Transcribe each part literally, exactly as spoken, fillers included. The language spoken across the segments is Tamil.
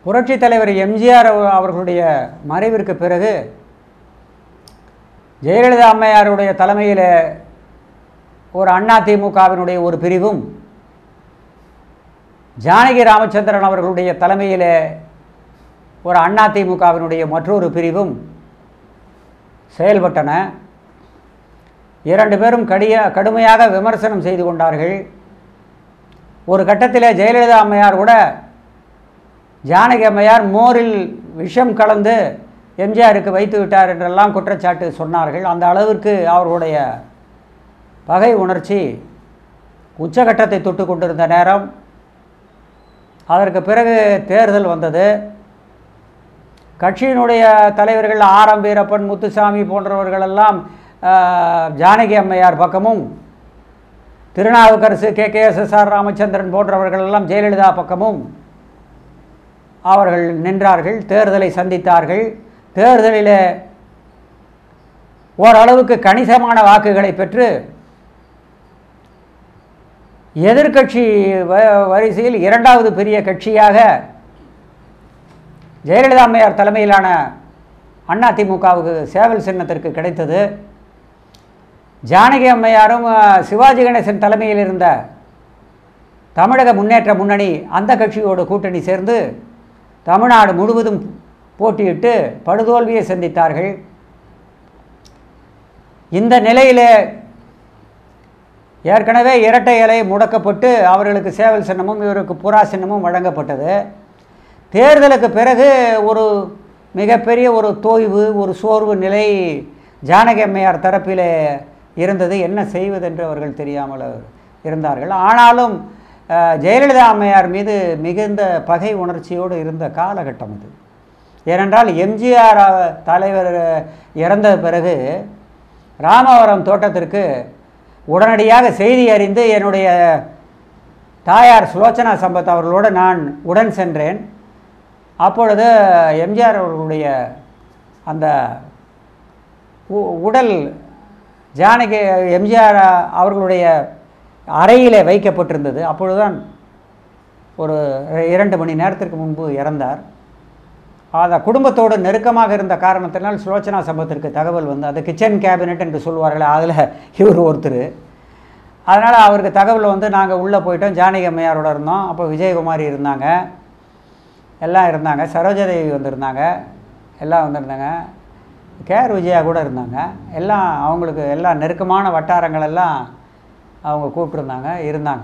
புரட்சித் தலைவர் எம்ஜிஆர் அவர்களுடைய மறைவிற்கு பிறகு ஜெயலலிதா அம்மையாருடைய தலைமையில் ஒரு அதிமுகவினுடைய ஒரு பிரிவும், ஜானகி ராமச்சந்திரன் அவர்களுடைய தலைமையில் ஒரு அதிமுகவினுடைய மற்றொரு பிரிவும் செயல்பட்டன. இரண்டு பேரும் கடிய கடுமையாக விமர்சனம் செய்து கொண்டார்கள். ஒரு கட்டத்தில் ஜெயலலிதா அம்மையார் கூட ஜானகி அம்மையார் மோரில் விஷம் கலந்து எம்ஜிஆருக்கு வைத்து விட்டார் என்றெல்லாம் குற்றச்சாட்டு சொன்னார்கள். அந்த அளவிற்கு அவர்களுடைய பகை உணர்ச்சி உச்சகட்டத்தை தொட்டு கொண்டிருந்த நேரம், அதற்கு பிறகு தேர்தல் வந்தது. கட்சியினுடைய தலைவர்கள் ஆர் எம் வீரப்பன், முத்துசாமி போன்றவர்களெல்லாம் ஜானகி அம்மையார் பக்கமும், Thirunavukkarasu, K K S S R Ramachandran போன்றவர்களெல்லாம் ஜெயலலிதா பக்கமும் அவர்கள் நின்றார்கள். தேர்தலை சந்தித்தார்கள். தேர்தலில் ஓரளவுக்கு கணிசமான வாக்குகளை பெற்று எதிர்கட்சி வரிசையில் இரண்டாவது பெரிய கட்சியாக ஜெயலலிதா அம்மையார் தலைமையிலான அதிமுகவுக்கு சேவல் சின்னத்திற்கு கிடைத்தது. ஜானகி அம்மையாரும் சிவாஜி கணேசன் தலைமையில் இருந்த தமிழக முன்னேற்ற முன்னணி அந்த கட்சியோடு கூட்டணி சேர்ந்து தமிழ்நாடு முழுவதும் போட்டியிட்டு படுதோல்வியை சந்தித்தார்கள். இந்த நிலையில் ஏற்கனவே இரட்டை இலை முடக்கப்பட்டு அவர்களுக்கு சேவல் சின்னமும் இவருக்கு புறா சின்னமும் வழங்கப்பட்டது. தேர்தலுக்கு பிறகு ஒரு மிகப்பெரிய ஒரு தோய்வு, ஒரு சோர்வு நிலை ஜானகி அம்மையார் தரப்பில் இருந்தது. என்ன செய்வதென்று அவர்கள் தெரியாமல் இருந்தார்கள். ஆனாலும் ஜெயலலிதா அம்மையார் மீது மிகுந்த பகை உணர்ச்சியோடு இருந்த காலகட்டம் அது. ஏனென்றால் எம்ஜிஆர் தலைவர் இறந்த பிறகு ராமவரம் தோட்டத்திற்கு உடனடியாக செய்தி அறிந்து என்னுடைய தாயார் சுலோச்சனா சம்பத் அவர்களோடு நான் உடன் சென்றேன். அப்பொழுது எம்ஜிஆர் அவர்களுடைய அந்த உடல் ஜானகி எம்ஜிஆர் அவர்களுடைய அறையில் வைக்கப்பட்டிருந்தது. அப்பொழுதுதான் ஒரு இரண்டு மணி நேரத்திற்கு முன்பு இறந்தார். அந்த குடும்பத்தோடு நெருக்கமாக இருந்த காரணத்தினால் சுலோச்சனா சம்பத்திற்கு தகவல் வந்து, அது கிச்சன் கேபினெட் என்று சொல்லுவார்கள், அதில் இவர் ஒருத்தர். அதனால் அவருக்கு தகவல் வந்து நாங்கள் உள்ளே போயிட்டோம். ஜானகி அம்மையாரோட இருந்தோம். அப்போ விஜயகுமாரி இருந்தாங்க, எல்லாம் இருந்தாங்க, சரோஜாதேவி வந்திருந்தாங்க, எல்லாம் வந்திருந்தாங்க, கேஆர் விஜயா கூட இருந்தாங்க. எல்லாம் அவங்களுக்கு எல்லாம் நெருக்கமான வட்டாரங்கள் எல்லாம் அவங்க கூப்பிட்டுருந்தாங்க, இருந்தாங்க.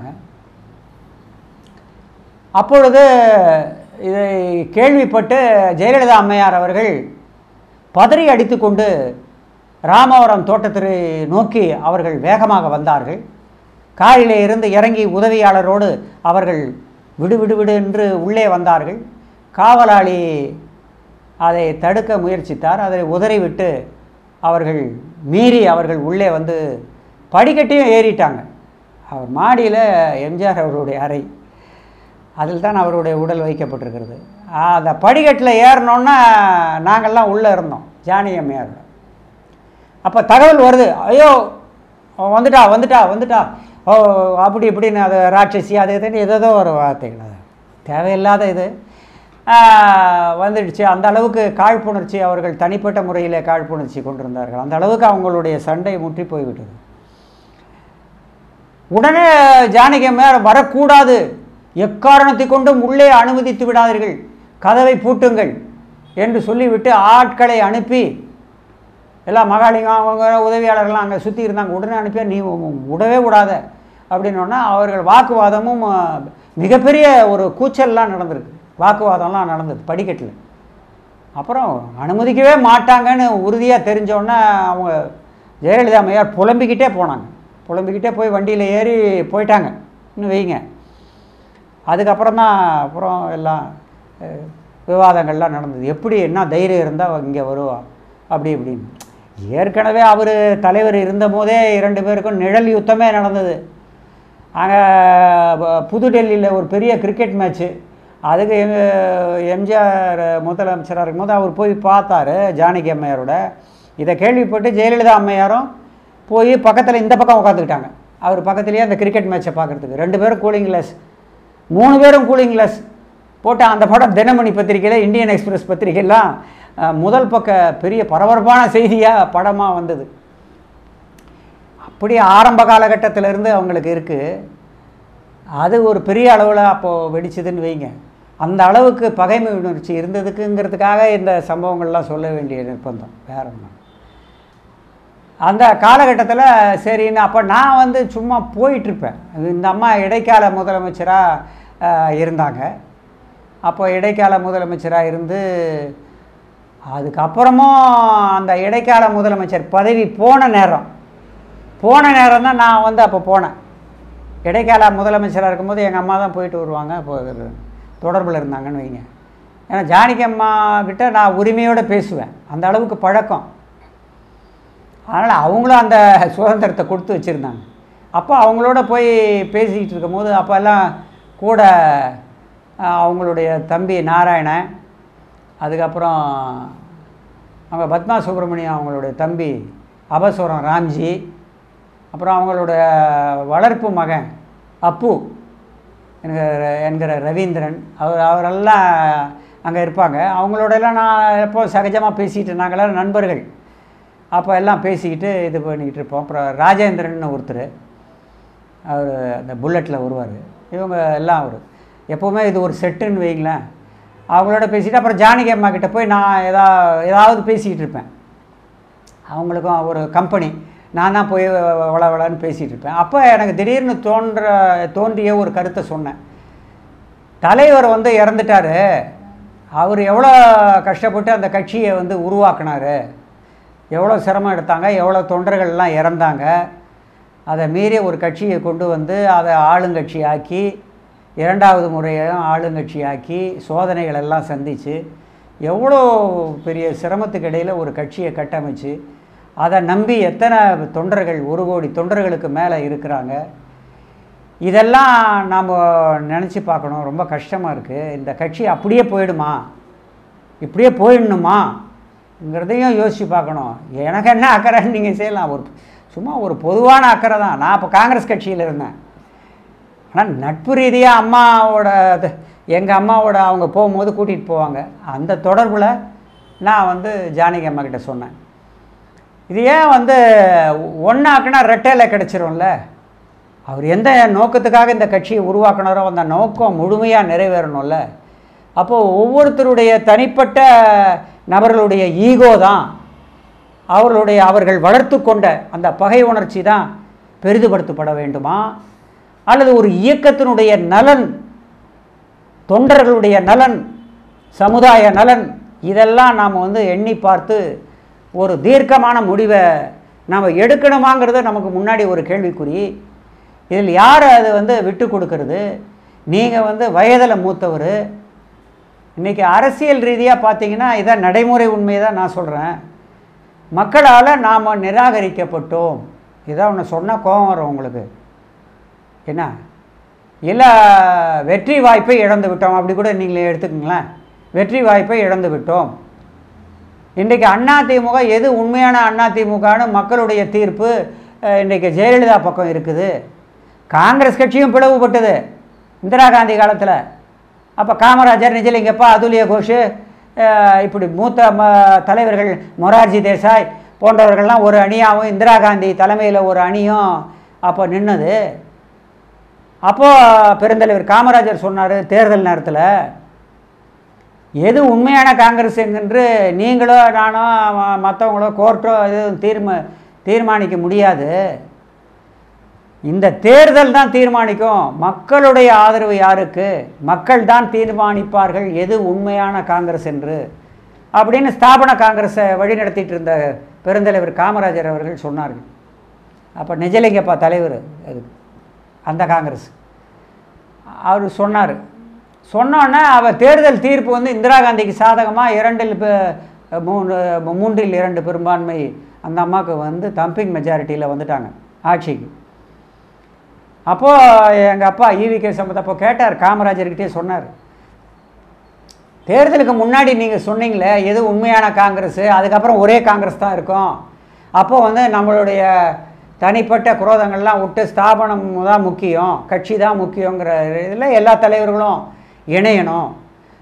அப்பொழுது இதை கேள்விப்பட்டு ஜெயலலிதா அம்மையார் அவர்கள் பதறி அடித்து கொண்டு ராமவரம் தோட்டத்தை நோக்கி அவர்கள் வேகமாக வந்தார்கள். காரிலே இருந்து இறங்கி உதவியாளரோடு அவர்கள் விடு விடு விடு என்று உள்ளே வந்தார்கள். காவலாளி அதை தடுக்க முயற்சித்தார். அதை உதறிவிட்டு அவர்கள் மீறி அவர்கள் உள்ளே வந்து படிக்கட்டையும் ஏறிட்டாங்க. அவர் மாடியில் எம்ஜிஆர் அவருடைய அறை, அதில் தான் அவருடைய உடல் வைக்கப்பட்டிருக்கிறது. அந்த படிக்கட்டில் ஏறினோன்னா நாங்கள்லாம் உள்ளே இருந்தோம் ஜானகி அம்மையாரோட. அப்போ தகவல் வருது, ஐயோ வந்துட்டா வந்துட்டா வந்துட்டா ஓ அப்படி இப்படின்னு, அது ராட்சசி அது இதுன்னு ஏதோ ஒரு வார்த்தைகள், அது தேவையில்லாத இது வந்துடுச்சு. அந்த அளவுக்கு காழ்ப்புணர்ச்சி, அவர்கள் தனிப்பட்ட முறையில் காழ்ப்புணர்ச்சி கொண்டிருந்தார்கள். அந்த அளவுக்கு அவங்களுடைய சண்டை முற்றி போய்விட்டது. உடனே ஜானகி அம்மையார் வரக்கூடாது, எக்காரணத்தை கொண்டும் உள்ளே அனுமதித்து விடாதீர்கள், கதவை பூட்டுங்கள் என்று சொல்லிவிட்டு ஆட்களை அனுப்பி, எல்லாம் மகாலிங்கம் அவங்க உதவியாளர்கள்லாம் அங்கே சுற்றி இருந்தாங்க, உடனே அனுப்பி நீ விடவே விடாத அப்படின்னோன்னா அவர்கள் வாக்குவாதமும் மிகப்பெரிய ஒரு கூச்சல்லாம் நடந்திருக்கு, வாக்குவாதம்லாம் நடந்தது படிக்கட்டில். அப்புறம் அனுமதிக்கவே மாட்டாங்கன்னு உறுதியாக தெரிஞ்சோன்னே அவங்க ஜெயலலிதா அம்மையார் புலம்பிக்கிட்டே போனாங்க. புலம்பிக்கிட்டே போய் வண்டியில் ஏறி போயிட்டாங்க இன்னும் வைங்க. அதுக்கப்புறம் தான் அப்புறம் எல்லாம் விவாதங்கள்லாம் நடந்தது. எப்படி என்ன தைரியம் இருந்தால் இங்கே வருவா அப்படி இப்படின்னு. ஏற்கனவே அவர் தலைவர் இருந்த போதே இரண்டு பேருக்கும் நிழல் யுத்தமே நடந்தது. அங்கே புதுடெல்லியில் ஒரு பெரிய கிரிக்கெட் மேட்ச்சு, அதுக்கு எம்ஜிஆர் முதலமைச்சராக இருக்கும்போது அவர் போய் பார்த்தாரு ஜானகி அம்மையாரோட. இதை கேள்விப்பட்டு ஜெயலலிதா அம்மையாரும் போய் பக்கத்தில் இந்த பக்கம் உட்காந்துக்கிட்டாங்க. அவர் பக்கத்துலேயே அந்த கிரிக்கெட் மேட்சை பார்க்குறதுக்கு. ரெண்டு பேரும் கூலிங் கிளாஸ், மூணு பேரும் கூலிங் கிளாஸ் போட்டு அந்த படம் தினமணி பத்திரிகையில், இந்தியன் எக்ஸ்பிரஸ் பத்திரிகைலாம் முதல் பக்க பெரிய பரபரப்பான செய்தியாக படமாக வந்தது. அப்படி ஆரம்ப காலகட்டத்திலேருந்து அவங்களுக்கு இருக்குது. அது ஒரு பெரிய அளவில் அப்போது வெடிச்சதுன்னு வைங்க. அந்த அளவுக்கு பகைமை உணர்ச்சி இருந்ததுக்குங்கிறதுக்காக இந்த சம்பவங்கள்லாம் சொல்ல வேண்டிய நிர்பந்தம் வேற ஒன்று. அந்த காலகட்டத்தில் சரின்னு அப்போ நான் வந்து சும்மா போயிட்டுருப்பேன். இந்த அம்மா இடைக்கால முதலமைச்சராக இருந்தாங்க. அப்போ இடைக்கால முதலமைச்சராக இருந்து அதுக்கப்புறமும் அந்த இடைக்கால முதலமைச்சர் பதவி போன நேரம் போன நேரம் தான் நான் வந்து அப்போ போனேன். இடைக்கால முதலமைச்சராக இருக்கும்போது எங்கள் அம்மா தான் போயிட்டு வருவாங்க. இப்போ தொடர்பில் இருந்தாங்கன்னு வைங்க. ஏன்னா ஜானகி அம்மா கிட்ட நான் உரிமையோடு பேசுவேன். அந்த அளவுக்கு பழக்கம். அதனால் அவங்களும் அந்த சுதந்திரத்தை கொடுத்து வச்சுருந்தாங்க. அப்போ அவங்களோட போய் பேசிக்கிட்டு இருக்கும்போது அப்போல்லாம் கூட அவங்களுடைய தம்பி நாராயணன், அதுக்கப்புறம் அவங்க பத்மா சுப்பிரமணியம் அவங்களுடைய தம்பி அபஸ்வரம் ராம்ஜி, அப்புறம் அவங்களோட வளர்ப்பு மகன் அப்பு என்கிற என்கிற ரவீந்திரன், அவர் அவரெல்லாம் அங்கே இருப்பாங்க. அவங்களோடலாம் நான் எப்போ சகஜமாக பேசிக்கிட்டு நாங்களாம் நண்பர்கள். அப்போ எல்லாம் பேசிக்கிட்டு இது பண்ணிக்கிட்டு இருப்போம். அப்புறம் ராஜேந்திரன் ஒருத்தர், அவர் அந்த புல்லட்டில் வருவார். இவங்க எல்லாம் அவர் எப்போவுமே இது ஒரு செட்டுன்னு வைங்களேன். அவங்களோட பேசிவிட்டு அப்புறம் ஜானகி அம்மா கிட்டே போய் நான் எதா ஏதாவது பேசிக்கிட்டு இருப்பேன். அவங்களுக்கும் ஒரு கம்பெனி, நான் தான் போய் வள வளன்னு பேசிகிட்டு இருப்பேன். அப்போ எனக்கு திடீர்னு தோன்ற தோன்றிய ஒரு கருத்தை சொன்னேன். தலைவர் வந்து இறந்துட்டார், அவர் எவ்வளோ கஷ்டப்பட்டு அந்த கட்சியை வந்து உருவாக்கினார், எவ்வளோ சிரமம் எடுத்தாங்க, எவ்வளோ தொண்டர்கள்லாம் இறந்தாங்க. அதை மீறி ஒரு கட்சியை கொண்டு வந்து அதை ஆளுங்கட்சி ஆக்கி, இரண்டாவது முறையும் ஆளுங்கட்சி ஆக்கி சோதனைகள் எல்லாம் சந்தித்து எவ்வளோ பெரிய சிரமத்துக்கு இடையில் ஒரு கட்சியை கட்டமைச்சு அதை நம்பி எத்தனை தொண்டர்கள், ஒரு கோடி தொண்டர்களுக்கு மேலே இருக்கிறாங்க. இதெல்லாம் நாம் நினச்சி பார்க்கணும். ரொம்ப கஷ்டமாக இருக்குது. இந்த கட்சி அப்படியே போயிடுமா, இப்படியே போயிடணுமாங்கிறதையும் யோசித்து பார்க்கணும். எனக்கு என்ன அக்கறைன்னு நீங்கள் செய்யலாம். ஒரு சும்மா ஒரு பொதுவான அக்கறை தான். நான் இப்போ காங்கிரஸ் கட்சியில் இருந்தேன். ஆனால் நட்பு ரீதியாக அம்மாவோட எங்கள் அம்மாவோட அவங்க போகும்போது கூட்டிகிட்டு போவாங்க. அந்த தொடர்பில் நான் வந்து ஜானகி அம்மா கிட்ட சொன்னேன், இது ஏன் வந்து ஒன்றாக்குனா ரெட்டையில் கிடச்சிரும்ல. அவர் எந்த நோக்கத்துக்காக இந்த கட்சியை உருவாக்கினாரோ அந்த நோக்கம் முழுமையாக நிறைவேறணும்ல. அப்போது ஒவ்வொருத்தருடைய தனிப்பட்ட நபர்களுடைய ஈகோ தான், அவர்களுடைய அவர்கள் வளர்த்து கொண்ட அந்த பகை உணர்ச்சி தான் பெரிதுபடுத்தப்பட வேண்டுமா, அல்லது ஒரு இயக்கத்தினுடைய நலன், தொண்டர்களுடைய நலன், சமுதாய நலன், இதெல்லாம் நாம் வந்து எண்ணி பார்த்து ஒரு தீர்க்கமான முடிவை நாம் எடுக்கணுமாங்கிறத நமக்கு முன்னாடி ஒரு கேள்விக்குறி. இதில் யார் அது வந்து விட்டு கொடுக்கறது? நீங்கள் வந்து வயதில் மூத்தவர். இன்றைக்கி அரசியல் ரீதியாக பார்த்தீங்கன்னா இதான் நடைமுறை உண்மையை தான் நான் சொல்கிறேன். மக்களால் நாம் நிராகரிக்கப்பட்டோம். இதான் ஒன்று சொன்னால் கோபம் வரும் உங்களுக்கு. என்ன இல்லை, வெற்றி வாய்ப்பை இழந்து விட்டோம், அப்படி கூட நீங்களே எடுத்துக்கங்களேன். வெற்றி வாய்ப்பை இழந்து விட்டோம். இன்றைக்கி அதிமுக எது உண்மையான அதிமுகன்னு மக்களுடைய தீர்ப்பு இன்றைக்கி ஜெயலலிதா பக்கம் இருக்குது. காங்கிரஸ் கட்சியும் பிளவுபட்டது இந்திரா காந்தி காலத்தில். அப்போ காமராஜர், நிஜலிங்கப்பா, அதுல்ய கோஷ், இப்படி மூத்த ம தலைவர்கள் மொரார்ஜி தேசாய் போன்றவர்கள்லாம் ஒரு அணியாகவும் இந்திரா காந்தி தலைமையில் ஒரு அணியும் அப்போ நின்னது. அப்போது பெருந்தலைவர் காமராஜர் சொன்னார் தேர்தல் நேரத்தில், எது உண்மையான காங்கிரஸ் என்று நீங்களோ நானோ மற்றவங்களோ கோர்ட்டோ எதுவும் தீர்மா தீர்மானிக்க முடியாது. இந்த தேர்தல் தான் தீர்மானிக்கும். மக்களுடைய ஆதரவு யாருக்கு, மக்கள் தான் தீர்மானிப்பார்கள் எது உண்மையான காங்கிரஸ் என்று அப்படின்னு ஸ்தாபன காங்கிரஸை வழிநடத்திட்டு இருந்த பெருந்தலைவர் காமராஜர் அவர்கள் சொன்னார்கள். அப்போ நிஜலிங்கப்பா தலைவர் அது அந்த காங்கிரஸ். அவர் சொன்னார். சொன்னோன்னே அவர் தேர்தல் தீர்ப்பு வந்து இந்திரா காந்திக்கு சாதகமாக இரண்டில் மூன்று மூன்றில் இரண்டு பெரும்பான்மை அந்த அம்மாவுக்கு வந்து தம்பிங் மெஜாரிட்டியில் வந்துட்டாங்க ஆட்சிக்கு. அப்போது எங்கள் அப்பா ஈவி கே சம்பத் அப்போ கேட்டார், காமராஜர்கிட்டே சொன்னார், தேர்தலுக்கு முன்னாடி நீங்கள் சொன்னீங்களே எது உண்மையான காங்கிரஸ், அதுக்கப்புறம் ஒரே காங்கிரஸ் தான் இருக்கும். அப்போது வந்து நம்மளுடைய தனிப்பட்ட குரோதங்கள்லாம் விட்டு ஸ்தாபனம் தான் முக்கியம், கட்சி தான் முக்கியங்கிற இதில் எல்லா தலைவர்களும் இணையணும்.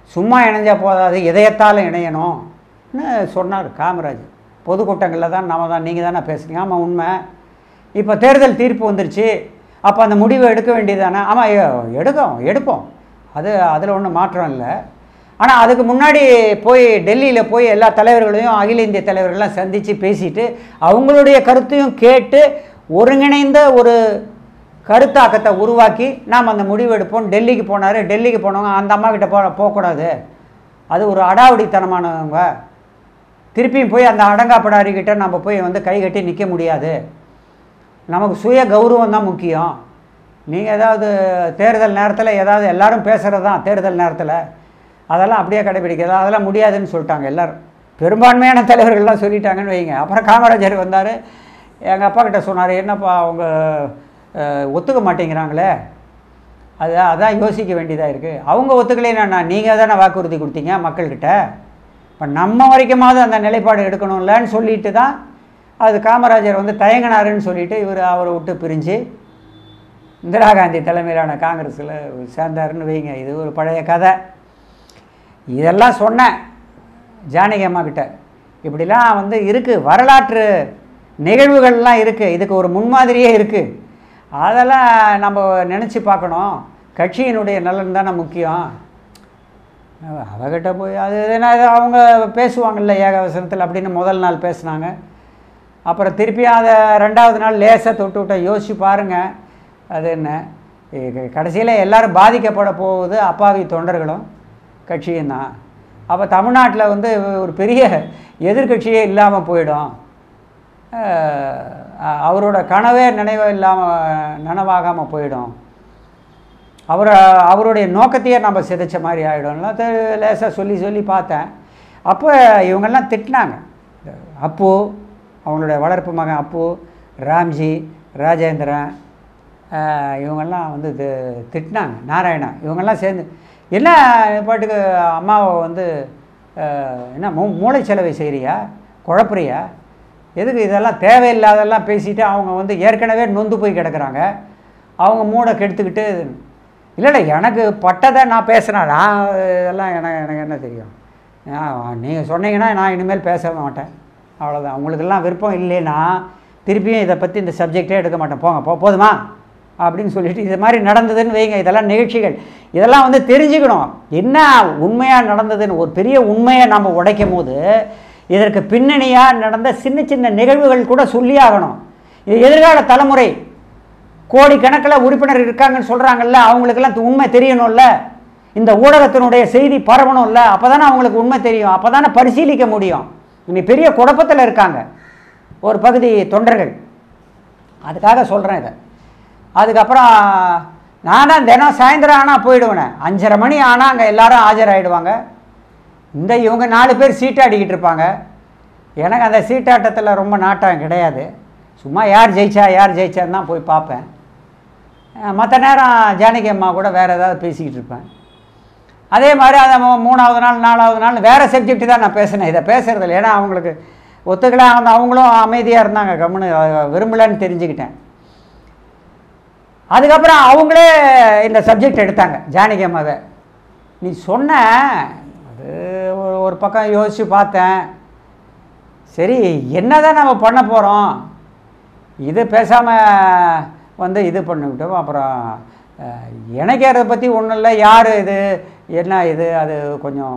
சும்மா இணைஞ்சா போதாது, இதயத்தால் இணையணும்னு சொன்னார் காமராஜ். பொதுக்கூட்டங்களில் தான் நம்ம தான் நீங்கள் தானே பேசுகிறீங்க. ஆமாம், உண்மை. இப்போ தேர்தல் தீர்ப்பு வந்துருச்சு, அப்போ அந்த முடிவை எடுக்க வேண்டியதானே? ஆமாம், எடுக்கும் எடுப்போம், அது அதில் ஒன்றும் மாற்றம் இல்லை. ஆனால் அதுக்கு முன்னாடி போய் டெல்லியில் போய் எல்லா தலைவர்களையும் அகில இந்திய தலைவர்கள்லாம் சந்தித்து பேசிட்டு அவங்களுடைய கருத்தையும் கேட்டு ஒருங்கிணைந்த ஒரு கருத்தாக்கத்தை உருவாக்கி நாம் அந்த முடிவு எடுப்போம். டெல்லிக்கு போனார். டெல்லிக்கு போனவங்க அந்த அம்மா கிட்ட போ போகக்கூடாது, அது ஒரு அடாவடித்தனமானவங்க. திருப்பியும் போய் அந்த அடங்காப்படாரிக்கிட்ட நம்ம போய் வந்து கை கட்டி நிற்க முடியாது. நமக்கு சுய கௌரவம் தான் முக்கியம். நீங்கள் ஏதாவது தேர்தல் நேரத்தில் ஏதாவது எல்லோரும் பேசுகிறது தான் தேர்தல் நேரத்தில், அதெல்லாம் அப்படியே கடைபிடிக்கிறது அதெல்லாம் முடியாதுன்னு சொல்லிட்டாங்க எல்லோரும். பெரும்பான்மையான தலைவர்கள்லாம் சொல்லிட்டாங்கன்னு வைங்க. அப்புறம் காமராஜர் வந்தார், எங்கள் அப்பா கிட்ட சொன்னார், என்னப்பா அவங்க ஒத்துக்க மாட்டேங்கிறாங்களே, அது அதான் யோசிக்க வேண்டியதாக இருக்குது. அவங்க ஒத்துக்கலைன்னா நீங்கள் தானே வாக்குறுதி கொடுத்தீங்க மக்கள்கிட்ட, இப்போ நம்ம வரைக்குமாவது அந்த நிலைப்பாடு எடுக்கணும்லன்னு சொல்லிட்டு தான் அது காமராஜர் வந்து தயங்கினாருன்னு சொல்லிவிட்டு இவர் அவரை விட்டு பிரிஞ்சு இந்திரா காந்தி தலைமையிலான காங்கிரஸில் சேர்ந்தாருன்னு வைங்க. இது ஒரு பழைய கதை. இதெல்லாம் சொன்னேன் ஜானகி அம்மா கிட்ட. இப்படிலாம் வந்து இருக்குது, வரலாற்று நிகழ்வுகள்லாம் இருக்குது, இதுக்கு ஒரு முன்மாதிரியே இருக்குது. அதெல்லாம் நம்ம நினச்சி பார்க்கணும். கட்சியினுடைய நலன் தானே முக்கியம். அவகிட்ட போய் அது என்ன அவங்க பேசுவாங்கள்ல ஏகவசனத்தில் அப்படின்னு முதல் நாள் பேசுனாங்க. அப்புறம் திருப்பி அதை ரெண்டாவது நாள் லேசாக தொட்டு விட்ட. யோசிச்சு பாருங்கள், அது என்ன கடைசியில் எல்லோரும் பாதிக்கப்பட போகுது, அப்பாவி தொண்டர்களும் கட்சியும் தான். அப்போ தமிழ்நாட்டில் வந்து ஒரு பெரிய எதிர்கட்சியே இல்லாமல் போயிடும். அவரோட கனவே நினைவு இல்லாமல் நனவாகாமல் போயிடும். அவரை அவருடைய நோக்கத்தையே நம்ம சிதைச்ச மாதிரி ஆகிடும்லாம் லேசாக சொல்லி சொல்லி பார்த்தேன். அப்போ இவங்கெல்லாம் திட்டினாங்க. அப்பு, அவங்களுடைய வளர்ப்பு மகன் அப்பு, ராம்ஜி, ராஜேந்திரன், இவங்கெல்லாம் வந்து திட்டினாங்க. நாராயணா இவங்கெல்லாம் சேர்ந்து என்ன பாட்டுக்கு அம்மாவை வந்து என்ன மூ மூளை செலவை செய்கிறியா, குழப்பறியா, எதுக்கு இதெல்லாம் தேவையில்லாதெல்லாம் பேசிவிட்டு அவங்க வந்து ஏற்கனவே நொந்து போய் கிடக்குறாங்க, அவங்க மூடை கெடுத்துக்கிட்டு. இல்லை இல்லை எனக்கு பட்டதை நான் பேசுகிறேன், நான் இதெல்லாம் எனக்கு எனக்கு என்ன தெரியும். நீங்கள் சொன்னீங்கன்னா நான் இனிமேல் பேச மாட்டேன், அவ்வளோதான். உங்களுக்கெல்லாம் விருப்பம் இல்லைன்னா திருப்பியும் இதை பற்றி இந்த சப்ஜெக்டே எடுக்க மாட்டேன், போங்க போ போதுமா அப்படின்னு சொல்லிட்டு இது மாதிரி நடந்ததுன்னு வைங்க. இதெல்லாம் நிகழ்ச்சிகள், இதெல்லாம் வந்து தெரிஞ்சுக்கணும் என்ன உண்மையாக நடந்ததுன்னு. ஒரு பெரிய உண்மையை நம்ம உடைக்கும் போது இதற்கு பின்னணியாக நடந்த சின்ன சின்ன நிகழ்வுகள் கூட சொல்லி ஆகணும். இது எதிர்கால தலைமுறை கோடிக்கணக்கில் உறுப்பினர் இருக்காங்கன்னு சொல்கிறாங்கல்ல, அவங்களுக்கெல்லாம் உண்மை தெரியணும்ல, இந்த ஊடகத்தினுடைய செய்தி பரவணும்ல, அப்போ தானே அவங்களுக்கு உண்மை தெரியும், அப்போ தானே பரிசீலிக்க முடியும். இன்னைக்கு பெரிய குழப்பத்தில் இருக்காங்க ஒரு பகுதி தொண்டர்கள், அதுக்காக சொல்கிறேன் இதை. அதுக்கப்புறம் நான் தான் தினம் சாயந்தரம் ஆனால் போயிடுவேனே, அஞ்சரை மணி ஆனால் அங்கே எல்லோரும் ஆஜராகிடுவாங்க. இந்த இவங்க நாலு பேர் சீட்டாடிக்கிட்டு இருப்பாங்க. எனக்கு அந்த சீட்டாட்டத்தில் ரொம்ப நாட்டம் கிடையாது, சும்மா யார் ஜெயிச்சா யார் ஜெயிச்சான்னு தான் போய் பார்ப்பேன். மற்ற நேரம் ஜானகி அம்மா கூட வேறு ஏதாவது பேசிக்கிட்டு இருப்பேன். அதே மாதிரி அதை மூணாவது நாள் நாலாவது நாள் வேறு சப்ஜெக்ட் தான் நான் பேசினேன், இதை பேசுகிறதில்ல. ஏன்னா அவங்களுக்கு ஒத்துக்கல, அவங்க அவங்களும் அமைதியாக இருந்தாங்க, கம்முன்னு விரும்பலன்னு தெரிஞ்சுக்கிட்டேன். அதுக்கப்புறம் அவங்களே இந்த சப்ஜெக்ட் எடுத்தாங்க ஜானகி அம்மாவை. நீ சொன்ன அது ஒரு பக்கம் யோசித்து பார்த்தேன், சரி என்ன தான் நம்ம பண்ண போகிறோம், இது பேசாமல் வந்து இது பண்ணிவிட்டோம். அப்புறம் எனக்கு அதை பற்றி ஒன்றும் இல்லை, யார் இது என்ன இது அது கொஞ்சம்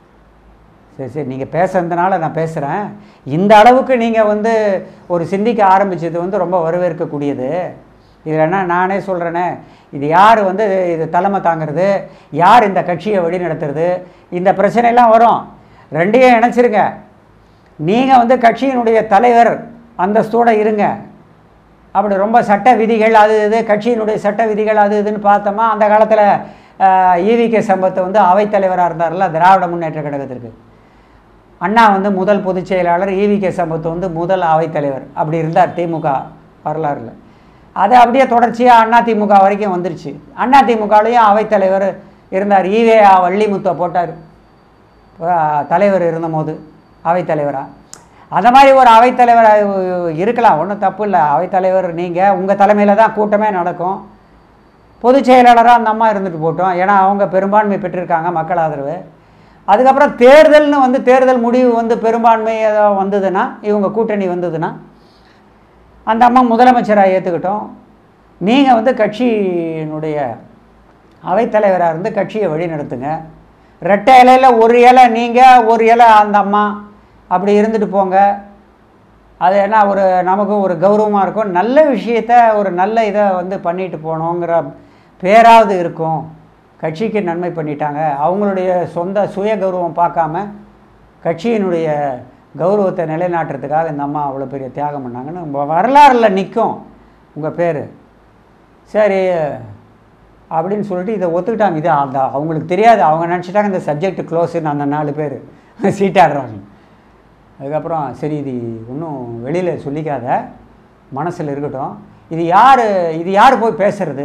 சரி சரி நீங்கள் பேசுறதுனால நான் பேசுகிறேன். இந்த அளவுக்கு நீங்கள் வந்து ஒரு சிந்திக்க ஆரம்பித்தது வந்து ரொம்ப வரவேற்கக்கூடியது. இதில் என்ன நானே சொல்கிறேனே, இது யார் வந்து இது தலைமை தாங்கிறது, யார் இந்த கட்சியை வழி நடத்துறது, இந்த பிரச்சனையெல்லாம் வரும். ரெண்டையும் இணைச்சிருங்க. நீங்கள் வந்து கட்சியினுடைய தலைவர் அந்தஸ்தோடு இருங்க. அப்படி ரொம்ப சட்ட விதிகள் அது இது கட்சியினுடைய சட்ட விதிகள் அது இதுன்னு பார்த்தோமா, அந்த காலத்தில் ஈவிகே சம்பத்தை வந்து அவைத்தலைவராக இருந்தார்ல திராவிட முன்னேற்ற கழகத்திற்கு, அண்ணா வந்து முதல் பொதுச் செயலாளர், ஈவிகே சம்பத் வந்து முதல் அவைத்தலைவர், அப்படி இருந்தார் திமுக வரலாறுல. அது அப்படியே தொடர்ச்சியாக அதிமுக வரைக்கும் வந்துருச்சு. அதிமுகலையும் அவைத்தலைவர் இருந்தார், ஈவே வள்ளிமுத்தை போட்டார் தலைவர் இருந்தபோது அவைத்தலைவராக. அந்த மாதிரி ஒரு அவைத்தலைவராக இருக்கலாம், ஒன்றும் தப்பு இல்லை. அவைத்தலைவர் நீங்கள், உங்கள் தலைமையில் தான் கூட்டமே நடக்கும். பொதுச் செயலாளராக அந்த அம்மா இருந்துட்டு போட்டோம். ஏன்னா அவங்க பெரும்பான்மை பெற்றிருக்காங்க, மக்கள் ஆதரவு. அதுக்கப்புறம் தேர்தல்னு வந்து தேர்தல் முடிவு வந்து பெரும்பான்மை ஏதாவது வந்ததுன்னா, இவங்க கூட்டணி வந்ததுன்னா அந்த அம்மா முதலமைச்சராக ஏற்றுக்கிட்டோம். நீங்கள் வந்து கட்சியினுடைய அவைத்தலைவராக இருந்து கட்சியை வழி நடத்துங்க. ரெட்டை இலையில் ஒரு இலை நீங்கள், ஒரு இலை அந்த அம்மா, அப்படி இருந்துட்டு போங்க. அது என்ன ஒரு நமக்கும் ஒரு கௌரவமாக இருக்கும். நல்ல விஷயத்த ஒரு நல்ல இதை வந்து பண்ணிட்டு போகணுங்கிற பேராவது இருக்கும். கட்சிக்கு நன்மை பண்ணிட்டாங்க, அவங்களுடைய சொந்த சுய கௌரவம் பார்க்காம கட்சியினுடைய கௌரவத்தை நிலைநாட்டுறதுக்காக இந்த அம்மா அவ்வளோ பெரிய தியாகம் பண்ணாங்கன்னு வரலாறில் நிற்கும் உங்கள் பேர். சரி அப்படின்னு சொல்லிட்டு இதை ஒத்துக்கிட்டாங்க. இது அந்த அவங்களுக்கு தெரியாது, அவங்க நினச்சிட்டாங்க இந்த சப்ஜெக்ட் க்ளோஸுன்னு அந்த நாலு பேர் சீட்டாடுறாங்க. அதுக்கப்புறம் சரி இது இன்னும் வெளியில் சொல்லிக்காத, மனசில் இருக்கட்டும், இது யார் இது யார் போய் பேசுறது?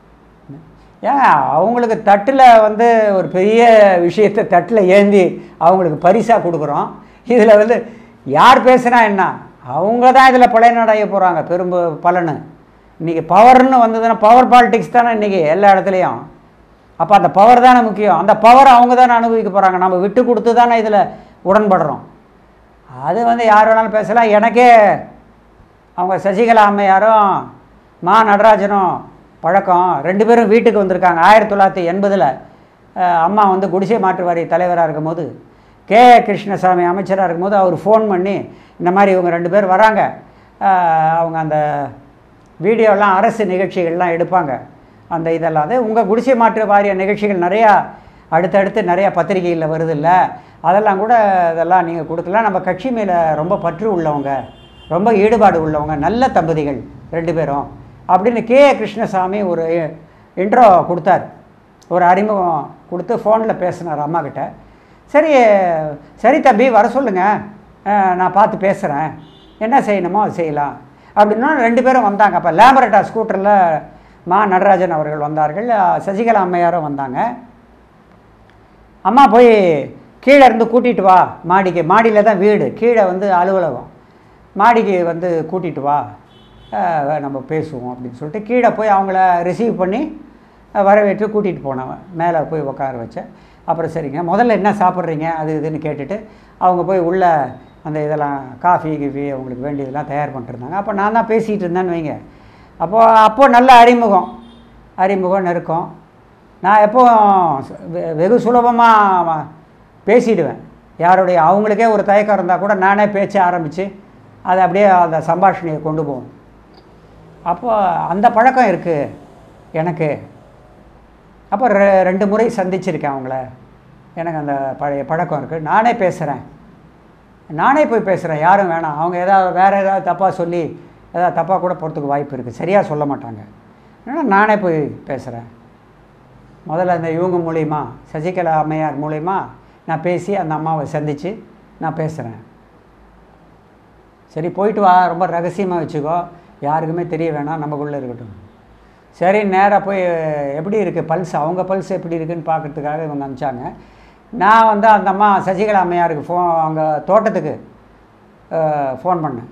ஏன் அவங்களுக்கு தட்டில் வந்து ஒரு பெரிய விஷயத்தை தட்டில் ஏந்தி அவங்களுக்கு பரிசாக கொடுக்குறோம். இதில் வந்து யார் பேசுனா என்ன, அவங்க தான் இதில் பழையனடைய போகிறாங்க பெரும் பலனு. இன்றைக்கி பவர்னு வந்ததுன்னா பவர் பாலிட்டிக்ஸ் தானே இன்றைக்கி எல்லா இடத்துலையும். அப்போ அந்த பவர் தானே முக்கியம். அந்த பவர் அவங்க தானே அனுபவிக்க போகிறாங்க, நம்ம விட்டு கொடுத்து தானே இதில் உடன்படுறோம். அது வந்து யார் வேணாலும் பேசலாம். எனக்கே அவங்க சசிகலா அம்மையாரும் மா நடராஜனும் பழக்கம். ரெண்டு பேரும் வீட்டுக்கு வந்திருக்காங்க. ஆயிரத்தி தொள்ளாயிரத்தி எண்பதில் அம்மா வந்து குடிசை மாற்று வாரிய தலைவராக இருக்கும்போது, கே கிருஷ்ணசாமி அமைச்சராக இருக்கும்போது அவர் ஃபோன் பண்ணி இந்த மாதிரி இவங்க ரெண்டு பேர் வராங்க, அவங்க அந்த வீடியோலாம் அரசு நிகழ்ச்சிகள்லாம் எடுப்பாங்க, அந்த இதெல்லாம் அது உங்கள் குடிசை மாற்று வாரிய நிகழ்ச்சிகள் நிறையா அடுத்தடுத்து நிறையா பத்திரிகைகளில் வருது இல்லை, அதெல்லாம் கூட இதெல்லாம் நீங்கள் கொடுக்கலாம். நம்ம கட்சி மேலே ரொம்ப பற்று உள்ளவங்க, ரொம்ப ஈடுபாடு உள்ளவங்க, நல்ல தம்பதிகள் ரெண்டு பேரும் அப்படின்னு கே கிருஷ்ணசாமி ஒரு இன்ட்ரோ கொடுத்தார், ஒரு அறிமுகம் கொடுத்து ஃபோனில் பேசினார் அம்மாக்கிட்ட. சரி சரி தம்பி வர சொல்லுங்கள், நான் பார்த்து பேசுகிறேன், என்ன செய்யணுமோ அது செய்யலாம் அப்படின்னா ரெண்டு பேரும் வந்தாங்க. அப்போ லேம்பரட்டா ஸ்கூட்டரில் மா நடராஜன் அவர்கள் வந்தார்கள், சசிகலா அம்மையாரும் வந்தாங்க. அம்மா போய் கீழே இருந்து கூட்டிகிட்டு வா மாடிக்கு, மாடியில் தான் வீடு, கீழே வந்து அலுவலகம், மாடிக்கு வந்து கூட்டிகிட்டு வா நம்ம பேசுவோம் அப்படின்னு சொல்லிட்டு கீழே போய் அவங்கள ரிசீவ் பண்ணி வரவேற்று கூட்டிகிட்டு போனவன். மேலே போய் உட்கார வச்சேன். அப்புறம் சரிங்க முதல்ல என்ன சாப்பிட்றீங்க அது இதுன்னு கேட்டுட்டு அவங்க போய் உள்ளே அந்த இதெல்லாம் காஃபி கிஃபி அவங்களுக்கு வேண்டியதெல்லாம் தயார் பண்ணிட்டுருந்தாங்க. அப்போ நான் தான் பேசிகிட்டு இருந்தேன்னு வைங்க. அப்போது அப்போது நல்ல அறிமுகம் அறிமுகம் நெருக்கம். நான் எப்போ வெகு சுலபமாக பேசிடுவேன். யாருடைய அவங்களுக்கே ஒரு தயக்கம் இருந்தால் கூட நானே பேச்ச ஆரம்பித்து அதை அப்படியே அந்த சம்பாஷணையை கொண்டு போவேன். அப்போது அந்த பழக்கம் இருக்குது எனக்கு. அப்போ ரெ ரெண்டு முறை சந்திச்சிருக்கேன் அவங்கள. எனக்கு அந்த பழைய பழக்கம் இருக்குது. நானே பேசுகிறேன், நானே போய் பேசுகிறேன், யாரும் வேணாம். அவங்க ஏதாவது வேறு ஏதாவது தப்பாக சொல்லி ஏதாவது தப்பாக கூட போகிறதுக்கு வாய்ப்பு இருக்குது, சரியாக சொல்ல மாட்டாங்க. ஏன்னா நானே போய் பேசுகிறேன். முதல்ல அந்த இவங்க மூலிமா சசிகலா அம்மையார் மூலிமா நான் பேசி அந்த அம்மாவை சந்தித்து நான் பேசுகிறேன். சரி போயிட்டு வா, ரொம்ப ரகசியமாக வச்சுக்கோ, யாருக்குமே தெரிய வேணாம், நமக்குள்ளே இருக்கட்டும். சரி நேராக போய் எப்படி இருக்குது பல்ஸ், அவங்க பல்ஸ் எப்படி இருக்குதுன்னு பார்க்குறதுக்காக இவங்க அனுப்பிச்சாங்க. நான் வந்து அந்த அம்மா சசிகலா அம்மையாருக்கு ஃபோன் அவங்க தோட்டத்துக்கு ஃபோன் பண்ணேன்.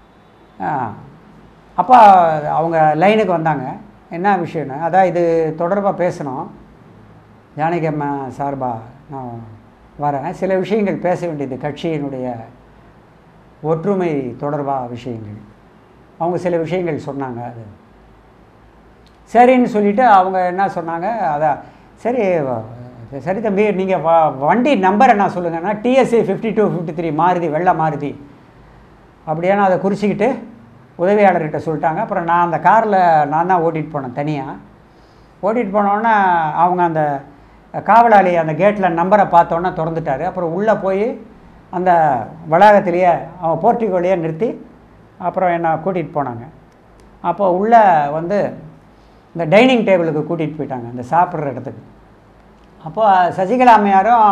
அப்போ அவங்க லைனுக்கு வந்தாங்க. என்ன விஷயம்னு, அதான் இது தொடர்பாக பேசணும், ஜானகி அம்மா சார்பாக நான் வரேன், சில விஷயங்கள் பேச வேண்டியது, கட்சியினுடைய ஒற்றுமை தொடர்பாக விஷயங்கள். அவங்க சில விஷயங்கள் சொன்னாங்க. அது சரின்னு சொல்லிவிட்டு அவங்க என்ன சொன்னாங்க, அதான் சரி சரி தம்பி நீங்கள் வ வண்டி நம்பர் என்ன சொல்லுங்கன்னா TSC fifty two fifty three Maruti, வெள்ளை மாருதி அப்படியானா அதை குறிச்சிக்கிட்டு உதவியாளர்கிட்ட சொல்லிட்டாங்க. அப்புறம் நான் அந்த காரில் நான் தான் ஓட்டிகிட்டு போனேன் தனியாக. ஓட்டிகிட்டு போனோன்னே அவங்க அந்த காவலாளி அந்த கேட்டில் நம்பரை பார்த்தோன்னே திறந்துட்டார். அப்புறம் உள்ளே போய் அந்த வளாகத்திலேயே அவன் போர்ட்டிகோலையே நிறுத்தி அப்புறம் என்னை கூட்டிகிட்டு போனாங்க. அப்போ உள்ளே வந்து இந்த டைனிங் டேபிளுக்கு கூட்டிகிட்டு போயிட்டாங்க, இந்த சாப்பிட்ற இடத்துக்கு. அப்போ சசிகலா அம்மையாரும்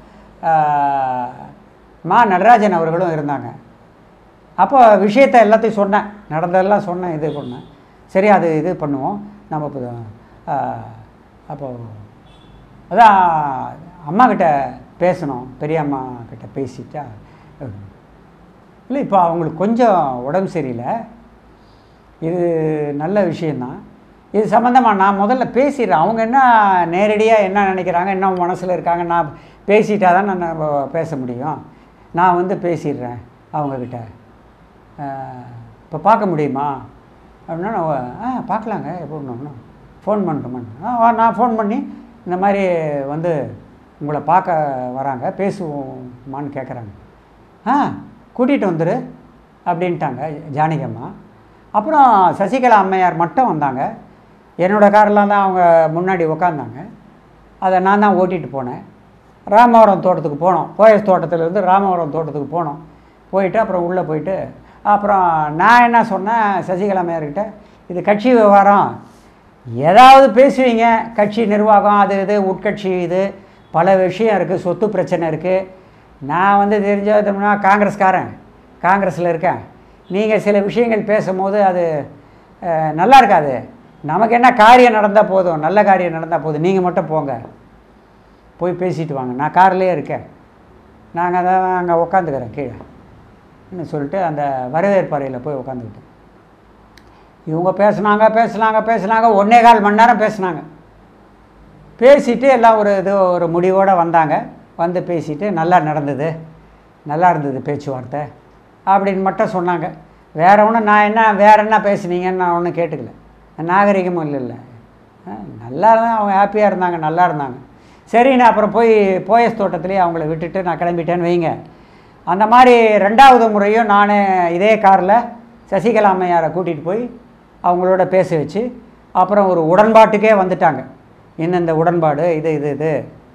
மா நடராஜன் அவர்களும் இருந்தாங்க. அப்போ விஷயத்தை எல்லாத்தையும் சொன்னேன், நடந்ததெல்லாம் சொன்னேன், இது பண்ணேன். சரி அது இது பண்ணுவோம் நம்ம இப்போ. அப்போது அதான் அம்மாக்கிட்ட பேசணும், பெரிய அம்மா கிட்ட பேசிட்டா இல்லை, இப்போ அவங்களுக்கு கொஞ்சம் உடம்பு சரியில்லை, இது நல்ல விஷயந்தான். இது சம்மந்தமாக நான் முதல்ல பேசிடுறேன். அவங்க என்ன நேரடியாக என்ன நினைக்கிறாங்க, என்ன மனசில் இருக்காங்க, நான் பேசிட்டா தான் நான் பேச முடியும். நான் வந்து பேசிடுறேன் அவங்கக்கிட்ட. இப்போ பார்க்க முடியுமா அப்படின்னா, ஆ பார்க்கலாங்க, எப்போ ஒன்று ஃபோன் பண்ணட்டுமான்னு. ஆ நான் ஃபோன் பண்ணி இந்த மாதிரி வந்து உங்களை பார்க்க வராங்க, பேசுவோமான்னு கேட்குறாங்க. ஆ கூட்டிகிட்டு வந்துரு அப்படின்ட்டாங்க ஜானகி அம்மா. அப்புறம் சசிகலா அம்மையார் மட்டும் வந்தாங்க. என்னோடய காரெலாம் தான் அவங்க முன்னாடி உக்காந்தாங்க. அதை நான் தான் ஓட்டிகிட்டு போனேன். ராமவரம் தோட்டத்துக்கு போனோம். போயஸ் தோட்டத்திலேருந்து ராமவரம் தோட்டத்துக்கு போனோம். போயிட்டு அப்புறம் உள்ளே போயிட்டு அப்புறம் நான் என்ன சொன்னேன் சசிகலா அம்மையார்கிட்ட, இது கட்சி விவகாரம், ஏதாவது பேசுவீங்க, கட்சி நிர்வாகம் அது இது உட்கட்சி இது பல விஷயம் இருக்குது, சொத்து பிரச்சனை இருக்குது. நான் வந்து தெரிஞ்சதுன்னா காங்கிரஸ்காரன், காங்கிரஸில் இருக்கேன். நீங்கள் சில விஷயங்கள் பேசும்போது அது நல்லா இருக்காது. நமக்கு என்ன காரியம் நடந்தால் போதும், நல்ல காரியம் நடந்தால் போதும், நீங்கள் மட்டும் போங்க, போய் பேசிட்டு வாங்க, நான் கார்லேயே இருக்கேன், நாங்கள் தான் அங்கே உக்காந்துக்கிறேன் கீழே ன்னு சொல்லிட்டு அந்த வரவேற்பறையில் போய் உட்காந்துக்கிட்டேன். இவங்க பேசுனாங்க பேசுனாங்க பேசுனாங்க ஒன்றே கால் மணி நேரம் பேசுனாங்க. பேசிவிட்டு எல்லாம் ஒரு இது ஒரு முடிவோடு வந்தாங்க. வந்து பேசிவிட்டு நல்லா நடந்தது, நல்லா இருந்தது பேச்சுவார்த்தை அப்படின்னு மட்டும் சொன்னாங்க. வேறு ஒன்றும் நான் என்ன வேறு என்ன பேசுனீங்கன்னு நான் ஒன்றும் கேட்டுக்கல. நாகரிகமும் இல்லை இல்லை நல்லா இருந்தால் அவங்க ஹாப்பியாக இருந்தாங்க, நல்லா இருந்தாங்க. சரின்னு அப்புறம் போய் போயஸ் தோட்டத்துலேயே அவங்கள விட்டுட்டு நான் கிளம்பிட்டேன்னு வைங்க. அந்த மாதிரி ரெண்டாவது முறையும் நான் இதே காரில் சசிகலா அம்மையாரை கூட்டிகிட்டு போய் அவங்களோட பேச வச்சு அப்புறம் ஒரு உடன்பாட்டுக்கே வந்துட்டாங்க. இன்னும் இந்த உடன்பாடு இது இது இது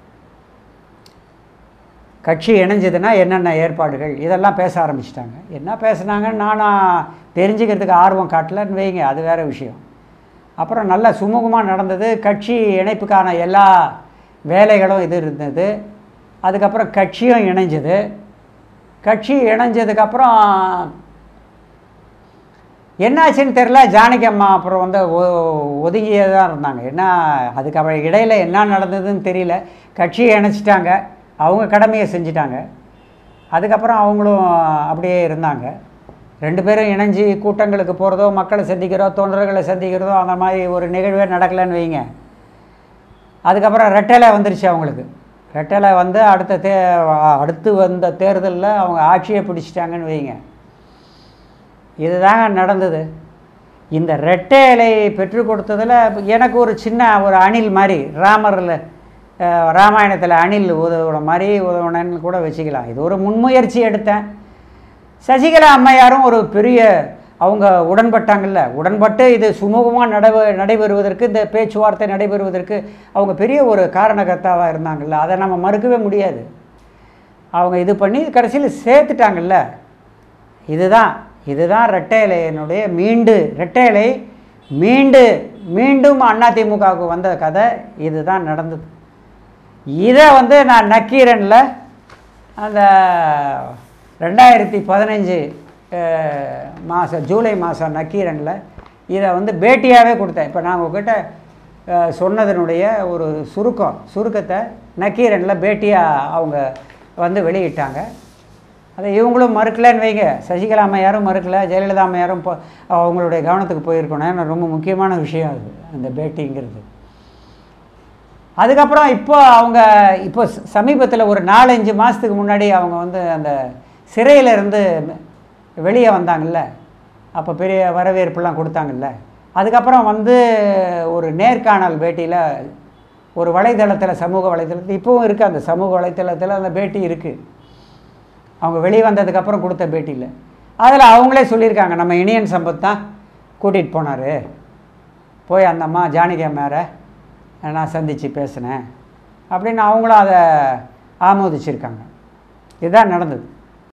கட்சி இணைஞ்சதுன்னா என்னென்ன ஏற்பாடுகள் இதெல்லாம் பேச ஆரம்பிச்சிட்டாங்க. என்ன பேசுனாங்கன்னு நானும் தெரிஞ்சுக்கிறதுக்கு ஆர்வம் காட்டலன்னு வைங்க, அது வேறு விஷயம். அப்புறம் நல்லா சுமூகமாக நடந்தது. கட்சி இணைப்புக்கான எல்லா வேலைகளும் இது இருந்தது. அதுக்கப்புறம் கட்சியும் இணைஞ்சது. கட்சி இணைஞ்சதுக்கப்புறம் என்னாச்சுன்னு தெரில, ஜானகி அம்மா அப்புறம் வந்து ஒதுங்கியே தான் இருந்தாங்க. என்ன அதுக்கு அவ இடையில் என்ன நடந்ததுன்னு தெரியல. கட்சியை இணைச்சிட்டாங்க, அவங்க கடமையை செஞ்சிட்டாங்க. அதுக்கப்புறம் அவங்களும் அப்படியே இருந்தாங்க. ரெண்டு பேரும் இணைஞ்சி கூட்டங்களுக்கு போகிறதோ, மக்களை சந்திக்கிறதோ, தொண்டர்களை சந்திக்கிறதோ அந்த மாதிரி ஒரு நிகழ்வே நடக்கலைன்னு வைங்க. அதுக்கப்புறம் ரெட்டலை வந்துருச்சு அவங்களுக்கு. ரெட்டலை வந்து அடுத்த தே அடுத்து வந்த தேர்தலில் அவங்க ஆட்சியை பிடிச்சிட்டாங்கன்னு வைங்க. இதுதாங்க நடந்தது. இந்த ரெட்டை இலையை பெற்றுக் கொடுத்ததில் எனக்கு ஒரு சின்ன ஒரு அணில் மாதிரி, ராமரில் ராமாயணத்தில் அணில் உதவுன மாதிரி உதவுனன்னு கூட வச்சுக்கலாம். இது ஒரு முன்முயற்சி எடுத்தேன். சசிகலா அம்மையாரும் ஒரு பெரிய அவங்க உடன்பட்டாங்கல்ல, உடன்பட்டு இது சுமூகமாக நடவ நடைபெறுவதற்கு இந்த பேச்சுவார்த்தை நடைபெறுவதற்கு அவங்க பெரிய ஒரு காரணகர்த்தாவாக இருந்தாங்கல்ல, அதை நம்ம மறுக்கவே முடியாது. அவங்க இது பண்ணி கடைசியில் சேர்த்துட்டாங்கல்ல. இதுதான் இதுதான் ரெட்டை இலையினுடைய மீண்டு ரெட்டை இலை மீண்டு மீண்டும் அதிமுகவுக்கு வந்த கதை இதுதான் நடந்தது. இதை வந்து நான் நக்கீரனில் அந்த ரெண்டாயிரத்தி பதினஞ்சு மாதம் ஜூலை மாதம் நக்கீரனில் இதை வந்து பேட்டியாகவே கொடுத்தேன். இப்போ நான் உங்ககிட்ட சொன்னதனுடைய ஒரு சுருக்கம் சுருக்கத்தை நக்கீரனில் பேட்டியாக அவங்க வந்து வெளியிட்டாங்க. அதை இவங்களும் மறுக்கலைன்னு வைங்க. சசிகலா அம்மையாரும் மறுக்கலை, ஜெயலலிதா அம்மையாரும் இப்போ அவங்களுடைய கவனத்துக்கு போயிருக்கணும். ஏன்னா ரொம்ப முக்கியமான விஷயம் அது அந்த பேட்டிங்கிறது. அதுக்கப்புறம் இப்போ அவங்க இப்போ சமீபத்தில் ஒரு நாலஞ்சு மாதத்துக்கு முன்னாடி அவங்க வந்து அந்த சிறையிலேருந்து வெளியே வந்தாங்கல்ல, அப்போ பெரிய வரவேற்புலாம் கொடுத்தாங்கல்ல. அதுக்கப்புறம் வந்து ஒரு நேர்காணல் பேட்டியில் ஒரு வலைதளத்தில் சமூக வலைதளத்தில் இப்போவும் இருக்குது, அந்த சமூக வலைதளத்தில் அந்த பேட்டி இருக்குது. அவங்க வெளியே வந்ததுக்கப்புறம் கொடுத்த பேட்டியில் அதில் அவங்களே சொல்லியிருக்காங்க, நம்ம இனியன் சம்பத் தான் கூட்டிகிட்டு போனார், போய் அந்த அம்மா ஜானகி அம்மையாரை நான் சந்தித்து பேசினேன் அப்படின்னு அவங்களும் அதை ஆமோதிச்சிருக்காங்க. இதுதான் நடந்தது.